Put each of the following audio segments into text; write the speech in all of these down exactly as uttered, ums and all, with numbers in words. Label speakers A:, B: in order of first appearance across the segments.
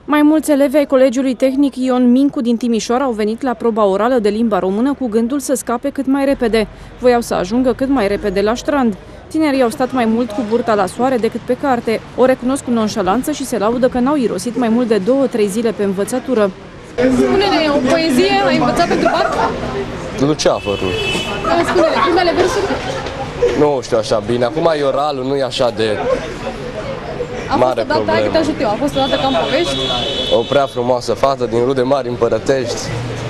A: Mai mulți elevi ai Colegiului Tehnic Ion Mincu din Timișoara au venit la proba orală de limba română cu gândul să scape cât mai repede. Voiau să ajungă cât mai repede la strand. Tinerii au stat mai mult cu burta la soare decât pe carte. O recunosc cu nonșalanță și se laudă că n-au irosit mai mult de două-trei zile pe învățătură.
B: Spune-ne, o poezie ai învățat pentru bac?
C: Luceafărul.
B: Spune-ne, primele versuri?
C: Nu știu așa bine. Acum e oralul, nu e așa de
B: A
C: mare
B: fost o dată, hai că te ajut eu, a fost o dată ca în povești?
C: O prea frumoasă fată din rude mari împărătești.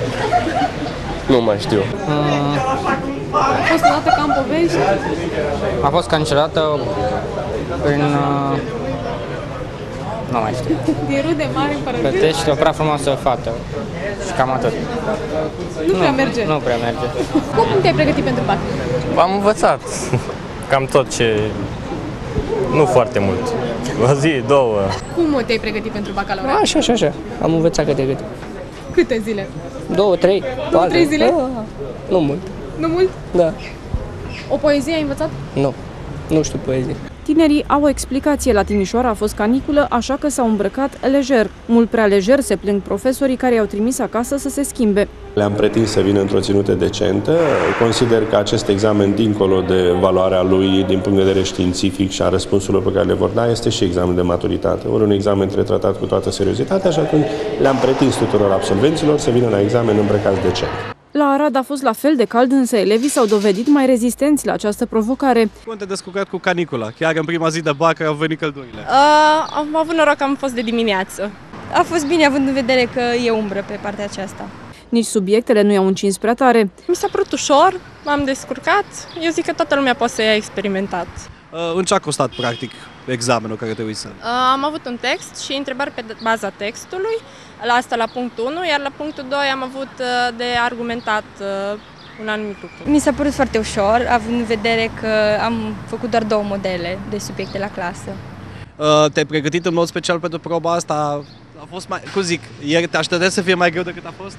C: Nu mai știu.
B: Mm. A fost o dată ca în povești?
D: A fost cancelată prin... Uh... Nu mai știu.
B: Din rude mari împărătești?
D: Plătești o prea frumoasă fată. Și cam atât.
B: Nu, nu prea merge?
D: Nu prea merge.
B: Cum te-ai pregătit pentru bac?
E: Am învățat cam tot ce... Nu foarte mult. O zi, două.
B: Cum te-ai pregătit pentru bacalaureat?
D: Așa, așa, așa. Am învățat câte câte.
B: Câte zile?
D: Două, trei.
B: Două, trei zile?
D: Da, nu mult.
B: Nu mult?
D: Da.
B: O poezie ai învățat?
D: Nu. Nu știu poezie.
A: Tinerii au o explicație. La Timișoara a fost caniculă, așa că s-au îmbrăcat lejer. Mult prea lejer, se plâng profesorii care i-au trimis acasă să se schimbe.
F: Le-am pretins să vină într-o ținută decentă. Consider că acest examen, dincolo de valoarea lui din punct de vedere științific și a răspunsurilor pe care le vor da, este și examen de maturitate. Ori un examen trebuie tratat cu toată seriozitatea, așa că le-am pretins tuturor absolvenților să vină la examen îmbrăcați decent.
A: La Arad a fost la fel de cald, însă elevii s-au dovedit mai rezistenți la această provocare.
G: Cum te-ai descurcat cu canicula? Chiar în prima zi de bac au venit căldurile.
H: Uh, am avut noroc că am fost de dimineață. A fost bine având în vedere că e umbră pe partea aceasta.
A: Nici subiectele nu i-au încins prea tare.
H: Mi s-a părut ușor, m-am descurcat. Eu zic că toată lumea poate să ia experimentat.
G: Uh, în ce a costat, practic, examenul care trebuie să...
H: Uh, am avut un text și întrebări pe baza textului, la asta la punctul unu, iar la punctul doi am avut uh, de argumentat uh, un anumit lucru. Mi s-a părut foarte ușor, având în vedere că am făcut doar două modele de subiecte la clasă.
G: Uh, te-ai pregătit în mod special pentru proba asta? A fost mai... Cum zic, ieri te așteptai să fie mai greu decât a fost?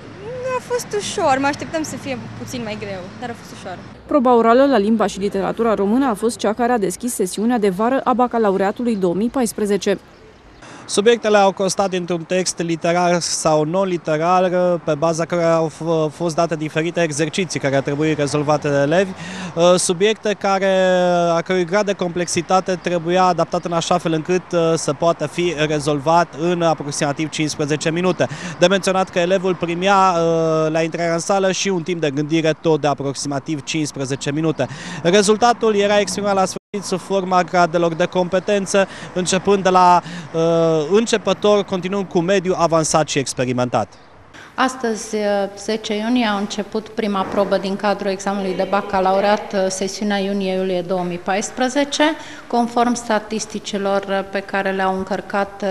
H: A fost ușor, mă așteptam să fie puțin mai greu, dar a fost ușor.
A: Proba orală la limba și literatura română a fost cea care a deschis sesiunea de vară a bacalaureatului două mii paisprezece.
G: Subiectele au constat dintr-un text literar sau non-literar, pe baza căruia au fost date diferite exerciții care ar trebui rezolvate de elevi, subiecte care, a cărui grad de complexitate trebuia adaptat în așa fel încât să poată fi rezolvat în aproximativ cincisprezece minute. De menționat că elevul primea la intrarea în sală și un timp de gândire tot de aproximativ cincisprezece minute. Rezultatul era exprimat la sub forma gradelor de competență, începând de la uh, începător, continuând cu mediu, avansat și experimentat.
I: Astăzi, zece iunie, a început prima probă din cadrul examenului de bacalaureat, sesiunea iunie-iulie două mii paisprezece, conform statisticilor pe care le-au încărcat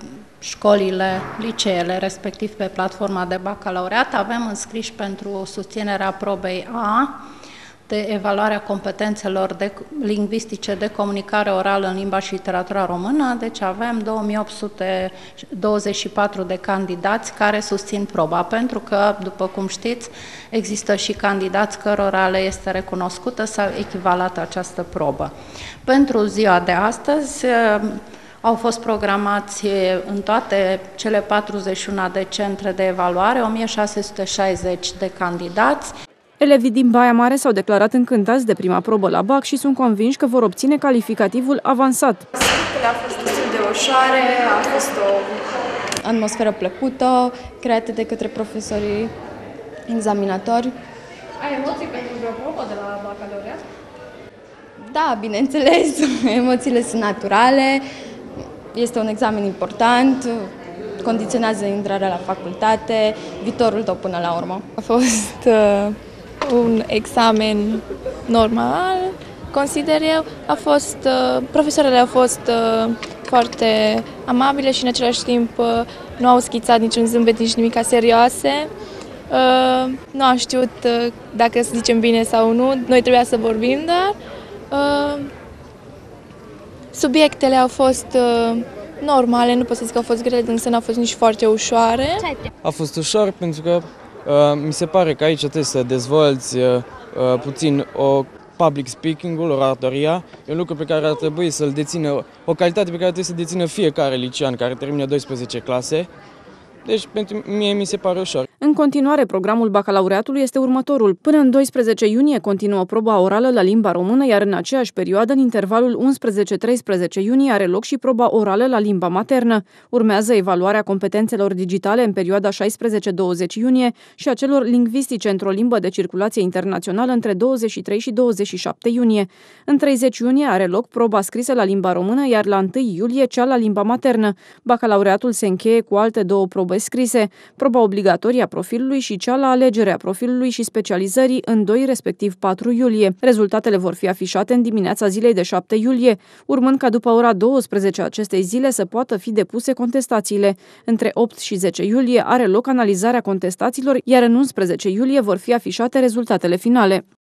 I: școlile, liceele, respectiv pe platforma de bacalaureat. Avem înscriși pentru susținerea probei A, de evaluarea competențelor de lingvistice de comunicare orală în limba și literatura română, deci avem două mii opt sute douăzeci și patru de candidați care susțin proba, pentru că, după cum știți, există și candidați cărora le este recunoscută sau echivalată această probă. Pentru ziua de astăzi au fost programați în toate cele patruzeci și unu de centre de evaluare o mie șase sute șaizeci de candidați.
A: Elevii din Baia Mare s-au declarat încântați de prima probă la bac și sunt convinși că vor obține calificativul avansat.
H: Subiectele au fost destul de ușoare, a fost o atmosferă plăcută, creată de către profesorii examinatori.
B: Ai emoții pentru vreo probă de la bacalaureat?
H: Da, bineînțeles, emoțiile sunt naturale, este un examen important, condiționează intrarea la facultate, viitorul tău până la urmă.
J: A fost uh, un examen normal, consider eu. A fost, uh, profesoarele au fost uh, foarte amabile și în același timp uh, nu au schițat niciun zâmbet, nici nimica serioase. Uh, nu am știut uh, dacă să zicem bine sau nu, noi trebuia să vorbim, dar uh, subiectele au fost uh, normale, nu pot să zic că au fost grele, însă n-au fost nici foarte ușoare.
K: A fost ușor pentru că uh, mi se pare că aici trebuie să dezvolți uh, puțin o public speaking-ul, oratoria. E un lucru pe care ar trebui să-l dețină, o calitate pe care trebuie să dețină fiecare licean care termină douăsprezece clase. Deci, pentru mie mi se pare ușor.
A: În continuare, programul bacalaureatului este următorul. Până în doisprezece iunie continuă proba orală la limba română, iar în aceeași perioadă, în intervalul unsprezece treisprezece iunie, are loc și proba orală la limba maternă. Urmează evaluarea competențelor digitale în perioada șaisprezece douăzeci iunie și a celor lingvistice într-o limbă de circulație internațională între douăzeci și trei și douăzeci și șapte iunie. În treizeci iunie are loc proba scrisă la limba română, iar la întâi iulie cea la limba maternă. Bacalaureatul se încheie cu alte două probe scrise, proba obligatorie a profilului și cea la alegerea profilului și specializării în doi, respectiv patru iulie. Rezultatele vor fi afișate în dimineața zilei de șapte iulie, urmând ca după ora douăsprezece acestei zile să poată fi depuse contestațiile. Între opt și zece iulie are loc analizarea contestațiilor, iar în unsprezece iulie vor fi afișate rezultatele finale.